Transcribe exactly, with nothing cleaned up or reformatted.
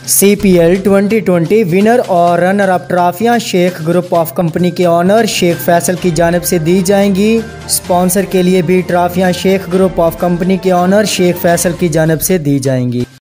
सी P L twenty twenty winner और runner up ट्रॉफियां Sheikh group of company के owner Sheikh Faisal की जानिब से दी जाएंगी। स्पॉन्सर के लिए भी ट्रॉफियां शेख ग्रुप ऑफ कंपनी के ऑनर शेख फैसल की जानिब से दी जाएंगी।